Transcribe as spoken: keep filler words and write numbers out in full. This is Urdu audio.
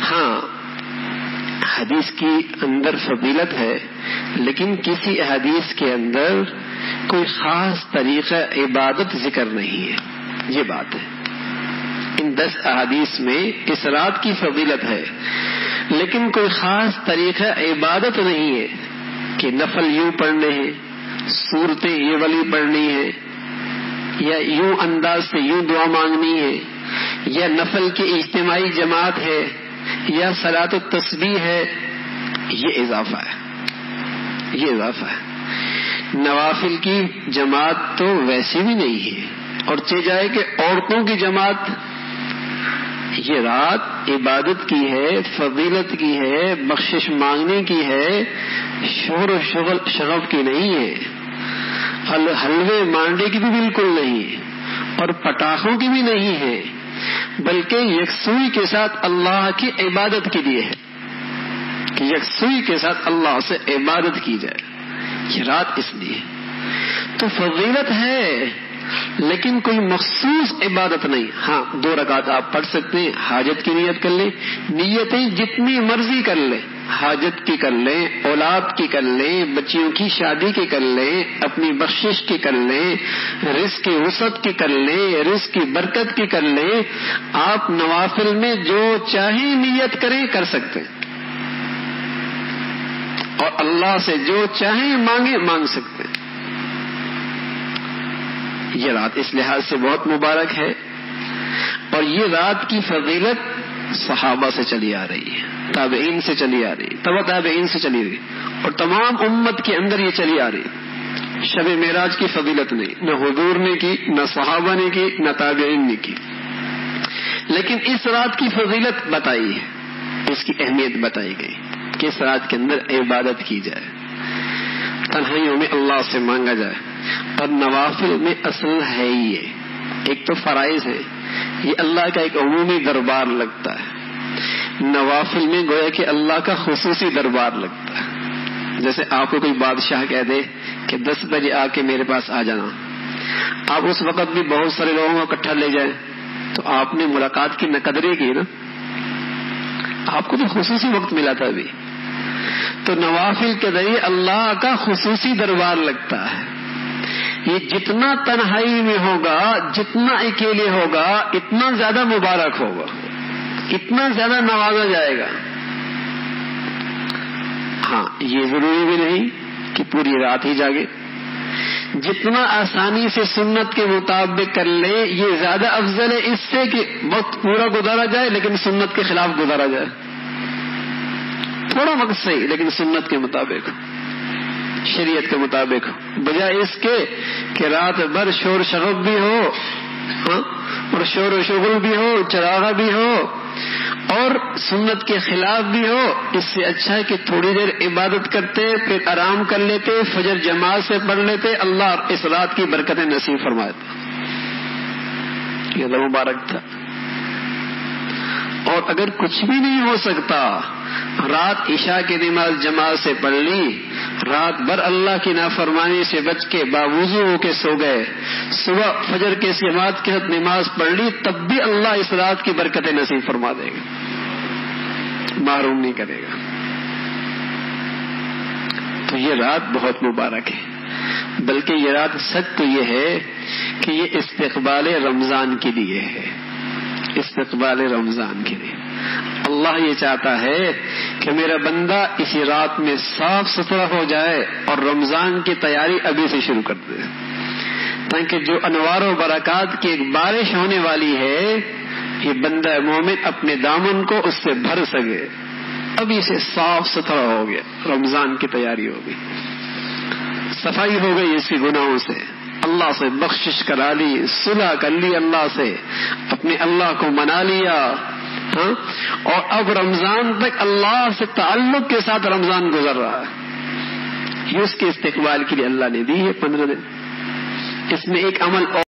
ہاں حدیث کی اندر فضیلت ہے، لیکن کسی حدیث کے اندر کوئی خاص طریقہ عبادت ذکر نہیں ہے، یہ بات ہے۔ ان دس احادیث میں اس رات کی فضیلت ہے، لیکن کوئی خاص طریقہ عبادت نہیں ہے کہ نفل یوں پڑھنے ہیں، صورتیں یہ والی پڑھنی ہے، یا یوں انداز سے یوں دعا مانگنی ہے، یا نفل کی اجتماعی جماعت ہے، یا صلاۃ التسبیح ہے۔ یہ اضافہ ہے، یہ اضافہ ہے۔ نوافل کی جماعت تو ویسے بھی نہیں ہے، اور چہ جائے کہ عورتوں کی جماعت۔ یہ رات عبادت کی ہے، فضیلت کی ہے، بخشش مانگنے کی ہے، شور و شغل شغف کی نہیں ہے، حلوے مانڈے کی بھی بالکل نہیں ہے، اور پٹاخوں کی بھی نہیں ہے، بلکہ یکسوئی کے ساتھ اللہ کی عبادت کے لیے ہے کہ یکسوئی کے ساتھ اللہ سے عبادت کی جائے۔ یہ رات اس لیے تو فضیلت ہے، لیکن کوئی مخصوص عبادت نہیں۔ ہاں دو رکعت آپ پڑھ سکتے ہیں، حاجت کی نیت کر لیں، نیتیں جتنی مرضی کر لیں، حاجت کی کر لیں، اولاد کی کر لیں، بچیوں کی شادی کی کر لیں، اپنی بخشش کی کر لیں، رزق کی وسعت کی کر لیں، رزق کی برکت کی کر لیں۔ آپ نوافل میں جو چاہیں نیت کریں کر سکتے ہیں، اور اللہ سے جو چاہیں مانگے مانگ سکتے ہیں۔ یہ رات اس لحاظ سے بہت مبارک ہے، اور یہ رات کی فضیلت صحابہ سے چلی آ رہی ہے، تابعین سے چلی آ رہی ہے، تبع تابعین سے چلی رہی، اور تمام امت کے اندر یہ چلی آ رہی۔ شب معراج کی فضیلت نہیں، نہ حضور نے کی، نہ صحابہ نے کی، نہ تابعین نے کی، لیکن اس رات کی فضیلت بتائی ہے، اس کی اہمیت بتائی گئی کہ اس رات کے اندر عبادت کی جائے، تنہائیوں میں اللہ سے مانگا جائے۔ اور نوافل میں اصل ہے ہی یہ، ایک تو فرائض ہے، یہ اللہ کا ایک عمومی دربار لگتا ہے، نوافل میں گویا کہ اللہ کا خصوصی دربار لگتا ہے۔ جیسے آپ کو کوئی بادشاہ کہہ دے کہ دس بجے آ کے میرے پاس آ جانا، آپ اس وقت بھی بہت سارے لوگوں کو اکٹھا لے جائیں تو آپ نے ملاقات کی نہ قدرے کی نا، آپ کو تو خصوصی وقت ملا تھا ابھی۔ تو نوافل کے ذریعے اللہ کا خصوصی دربار لگتا ہے۔ یہ جتنا تنہائی میں ہوگا، جتنا اکیلے ہوگا، اتنا زیادہ مبارک ہوگا، اتنا زیادہ نوازا جائے گا۔ ہاں یہ ضروری بھی نہیں کہ پوری رات ہی جاگے، جتنا آسانی سے سنت کے مطابق کر لے یہ زیادہ افضل ہے اس سے کہ وقت پورا گزارا جائے لیکن سنت کے خلاف گزارا جائے۔ تھوڑا وقت صحیح لیکن سنت کے مطابق، شریعت کے مطابق، بجائے اس کے کہ رات بھر شور شغب بھی ہو، ہاں اور شور و شغل بھی ہو، چراغا بھی ہو، اور سنت کے خلاف بھی ہو۔ اس سے اچھا ہے کہ تھوڑی دیر عبادت کرتے پھر آرام کر لیتے، فجر جماعت سے پڑھ لیتے، اللہ اس رات کی برکتیں نصیب فرماتا۔ یہ تو مبارک تھا۔ اور اگر کچھ بھی نہیں ہو سکتا، رات عشاء کی نماز جماعت سے پڑھ لی، رات بھر اللہ کی نافرمانی سے بچ کے باوضو ہو کے سو گئے، صبح فجر کے جماعت کے ساتھ نماز پڑھ لی، تب بھی اللہ اس رات کی برکتیں نصیب فرما دے گا، محروم نہیں کرے گا۔ تو یہ رات بہت مبارک ہے، بلکہ یہ رات سچ تو یہ ہے کہ یہ استقبال رمضان کے لیے ہے، استقبال رمضان کے لیے۔ اللہ یہ چاہتا ہے کہ میرا بندہ اسی رات میں صاف ستھرا ہو جائے اور رمضان کی تیاری ابھی سے شروع کر دے، تاکہ جو انوار و برکات کی ایک بارش ہونے والی ہے یہ بندہ مومن اپنے دامن کو اس سے بھر سکے۔ ابھی سے صاف ستھرا ہو گیا، رمضان کی تیاری ہو گئی، صفائی ہو گئی اس کے گناہوں سے، اللہ سے بخشش کرا لی، صلح کر لی اللہ سے، اپنے اللہ کو منا لیا، ہاں اور اب رمضان تک اللہ سے تعلق کے ساتھ رمضان گزر رہا ہے۔ یہ اس کے استقبال کے لیے اللہ نے دی ہے پندرہ دن۔ اس میں ایک عمل اور